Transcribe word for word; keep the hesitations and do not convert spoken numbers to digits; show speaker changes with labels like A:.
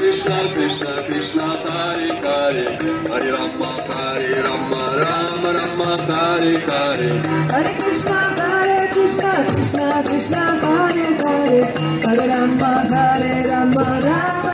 A: Krishna Krishna Krishna Hare Hare Hare Rama Hare Rama Rama Rama Hare Hare
B: Hare Krishna Hare Krishna Krishna Krishna Hare